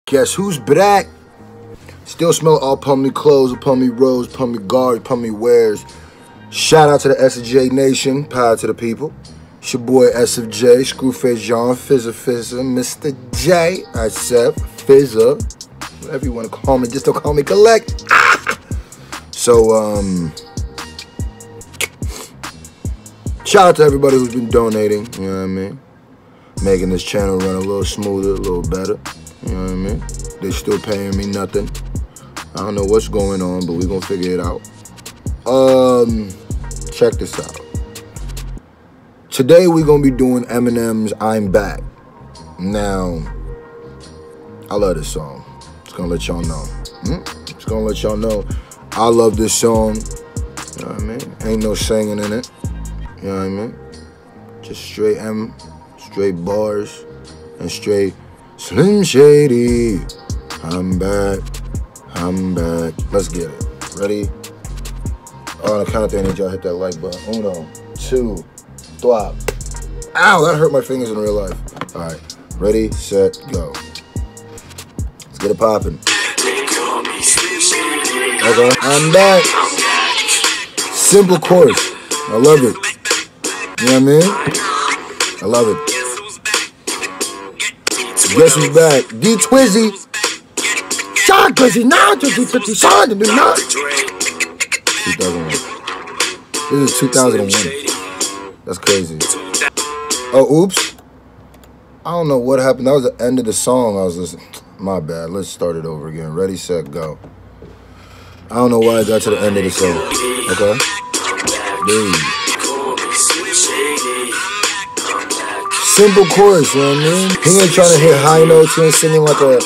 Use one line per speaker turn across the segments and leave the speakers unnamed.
Guess who's back? Still smell all upon me clothes, upon me rose, upon me guard, upon me wears. Shout out to the SFJ Nation, power to the people. It's your boy SFJ, Screwface John, Fizzer, Mr. J, I said, Fizzer, whatever you want to call me, just don't call me Collect. So, shout out to everybody who's been donating, you know what I mean? Making this channel run a little smoother, a little better, you know what I mean? They still paying me nothing. I don't know what's going on, but we're gonna figure it out. Check this out. Today we're gonna be doing Eminem's I'm Back. Now, I love this song. Just gonna let y'all know. Just gonna let y'all know I love this song. You know what I mean? Ain't no singing in it. You know what I mean? Just straight straight bars, and straight Slim Shady. I'm back. Let's get it. Ready? On the count of three, I need y'all to hit that like button. 1, 2, 3. Ow, that hurt my fingers in real life. All right, ready, set, go. Let's get it popping. Okay, I'm back. Simple chorus. I love it. You know what I mean? I love it. Guess who's back? D Twizzy. Sean Twizzy now. 2001. This is 2001. That's crazy. Oh, oops. I don't know what happened. That was the end of the song I was listening. My bad. Let's start it over again. Ready, set, go. I don't know why I got to the end of the song. Okay? Dude. Simple chorus, you know what I mean? He ain't trying to hit high notes. He ain't singing like a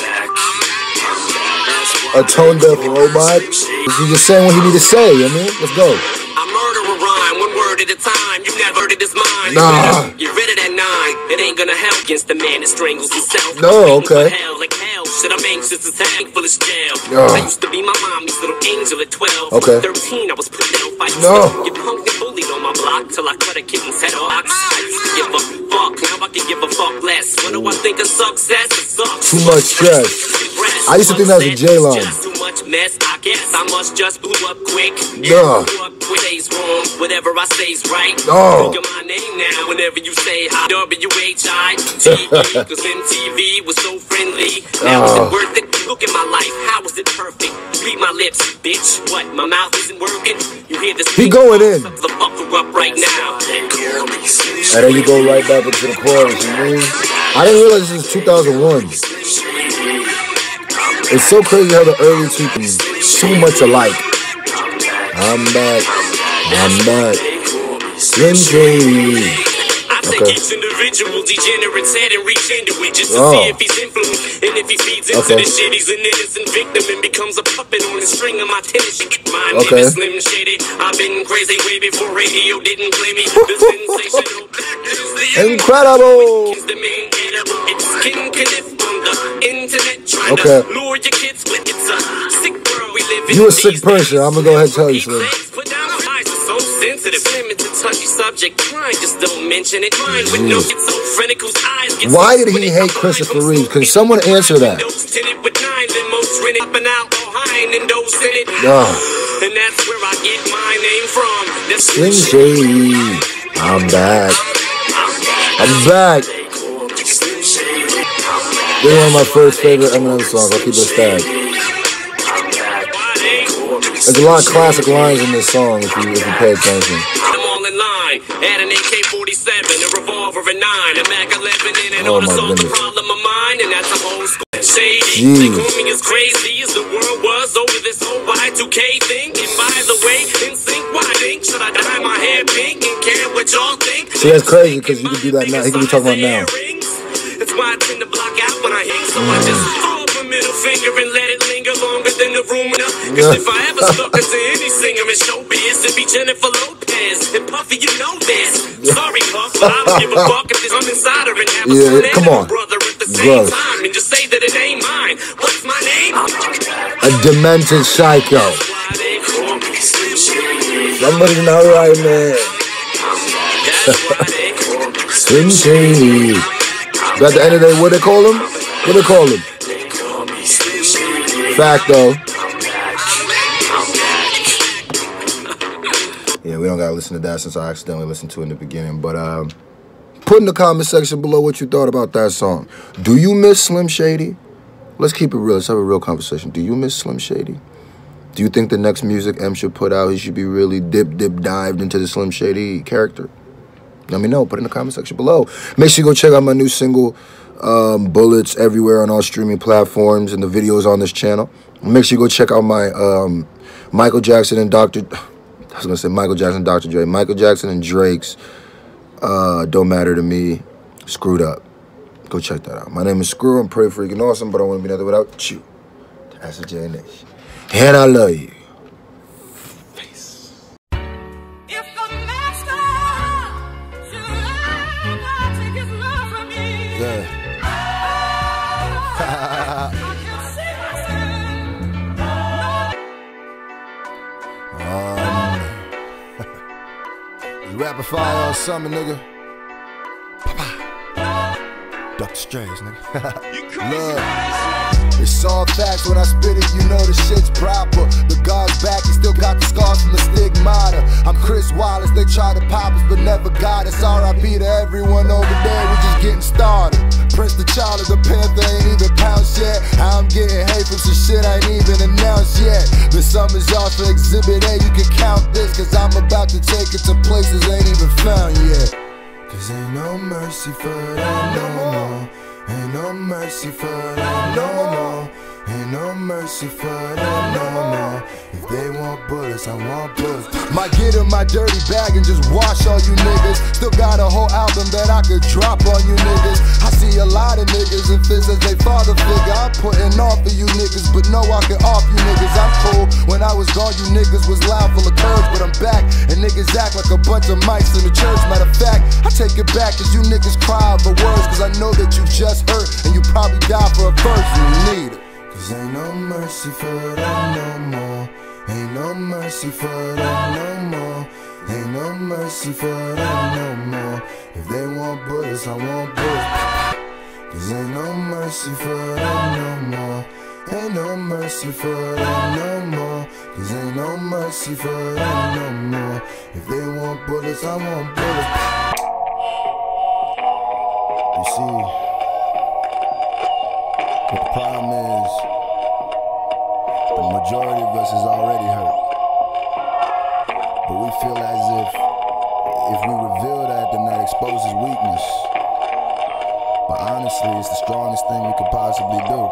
tone deaf robot. He's just saying what he need to say, you know what I mean? Let's go.
I murder a rhyme, one word at a time. You never heard it as mine.
Nah.
You read it at 9. It ain't gonna help against the man that strangles himself.
No, okay.
Hell, like hell. Shit, I'm anxious as hell, full of jail. I
Yeah.
used to be my mommy's little angel at 12.
Okay.
13, I was put down fighting.
No.
Get punked and bullied on my block till I cut a kitten's head off. I used to give a fuck, now I can give a fuck less. What do I think of success? It sucks.
Too much stress. I used to think that was a J-line.
Too much mess, I guess I must just blew up quick.
Yeah.
Blew up quick, days wrong. Whatever I say's right.
Oh.
Look at my name now. Whenever you say hi, WHITE, cause MTV was so friendly. Now is it worth it? Look at my life. How was it perfect? Read my lips, bitch. What? My mouth isn't working. You hear this?
He going in.
The fucker up right now.
And then you go right back into the chorus, you know? I didn't realize this is 2001. It's so crazy how the early 2000s so much alike. I'm back. Slim Shady.
I think each individual degenerate's head and reach into it just to see if he's influenced. And if he feeds into the shit, he's an innocent victim and becomes a puppet on the string of my tennis. My name is Slim Shady. I've been crazy way before radio didn't play me. The sensational
Incredible.
It's the main edible. It's King Khalif on the internet trying to lure your kids with it's a sick world we live in.
You a sick person. I'm gonna go ahead and tell you, Slim.
Put down my eyes are so sensitive. Limited touchy subject. Trying just don't mention it. Mine with no get so frenetic whose eyes get.
Why did he hate Christopher Reeves? Can someone answer that?
And that's where I get my name from.
Slim Shady. I'm back. This is one of my first favorite Eminem songs. I'll keep it a stack. There's a lot of classic lines in this song if you pay attention.
I'm all in line. Add an AK-47, a revolver, a 9, a Mac 11 in and on solve the problem of mine, and that's a whole school shady. They call me as crazy as the world was over this whole Y2K thing. And by the way, in sync, why think should I dye my hair pink and care what y'all think?
See, that's crazy because you can do that now. He can be talking about now.
That's why I tend to block out when I hang, so I just throw up a middle finger and let it linger longer than the rumor. Cause if I ever stuck into any singer in showbiz, it'd be Jennifer Lopez. And Puffy, you know this. Sorry, Puff, but I don't give a fuck if I'm inside her and have a
come on.
brother at the same time and just say that it ain't mine. What's my name?
A demented psycho. Somebody's not right, man. Slim Shady. But at the end of the day, what they call him? What they call him? Fact though. Yeah, we don't gotta listen to that since I accidentally listened to it in the beginning. But put in the comment section below what you thought about that song. Do you miss Slim Shady? Let's keep it real. Let's have a real conversation. Do you miss Slim Shady? Do you think the next music M should put out, he should be really dived into the Slim Shady character? Let me know. Put it in the comment section below. Make sure you go check out my new single, Bullets, everywhere on all streaming platforms, and the videos on this channel. Make sure you go check out my Michael Jackson and Dr. Dre. Michael Jackson and Drake's Don't Matter to Me, Screwed Up. Go check that out. My name is Screw. I'm pretty freaking awesome, but I wouldn't be nothing without you. That's a J Nation. And I love you. Peace.
If the master should ever take his love from me,
Yeah.
I can see myself.
You rapid fire or something, nigga? Dr. Strange, nigga. Look, it's all facts when I spit it, you know the shit's proper. The God's back, he still got the scars from the stigmata. I'm Chris Wallace, they try to pop us but never got us. R.I.P. to everyone over there, we just getting started. Prince the Child of the Panther ain't even pounced yet. I'm getting hate from some shit I ain't even announced yet. The summer's off for Exhibit A, you can count this, cause I'm about to take it to places ain't even found yet. Cause ain't no mercy for them no more. Ain't no mercy for them no more. Ain't no mercy for them no more. If they want bullets, I want bullets. Might get in my dirty bag and just wash all you niggas. Still got a whole album that I could drop on you niggas. I see a lot of niggas and fizz as they father figure. I'm putting off for you niggas, but no I can off you niggas. I'm cool. When I was gone, you niggas was loud full of curves, but I'm back. And niggas act like a bunch of mice in the church. Matter of fact, I take it back cause you niggas cry over words. Cause I know that you just hurt and you probably die for a verse and you need it. Cause ain't no mercy for them no more. Ain't no mercy for them no more. Ain't no mercy for them no more. If they want bullets, I want bullets. Cause ain't no mercy for them no more. Ain't no mercy for them no more. Cause ain't no mercy for them no more. If they want bullets, I want bullets. You see, what the problem is, the majority of us is already hurt. But we feel as if we reveal that, then that exposes weakness. But honestly, it's the strongest thing we could possibly do.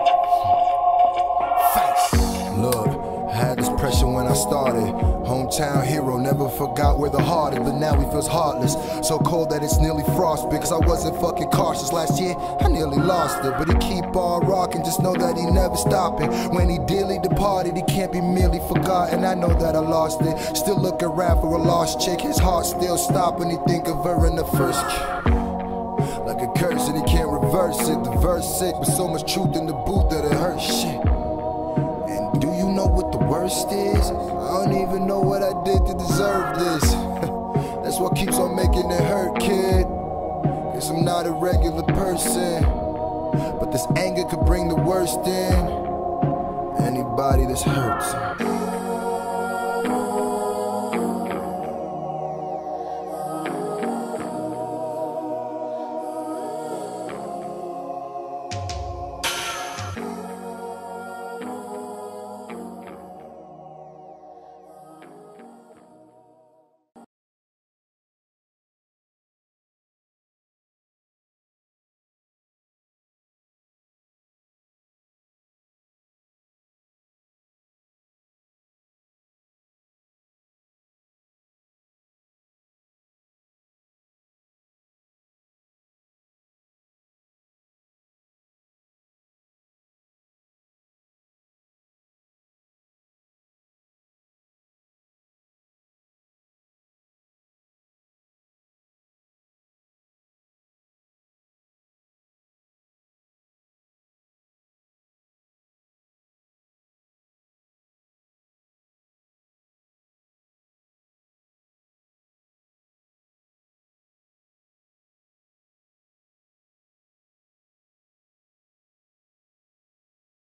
Face. Look, I had this pressure when I started. Hometown hero, never forgot where the heart is, but now he feels heartless. So cold that it's nearly frost because I wasn't fucking cautious. Last year, I nearly lost it, but he keep on rocking, just know that he never stopping. When he dearly departed, he can't be merely forgotten. I know that I lost it, still look around for a lost chick. His heart still stopped when he think of her in the first like a curse and he can't reverse it. The verse sick, but so much truth in the booth that it hurts. Shit. And do you know what the worst is? I don't even know what I did to deserve this. That's what keeps on making it hurt, kid. Guess I'm not a regular person, but this anger could bring the worst in anybody that's hurt.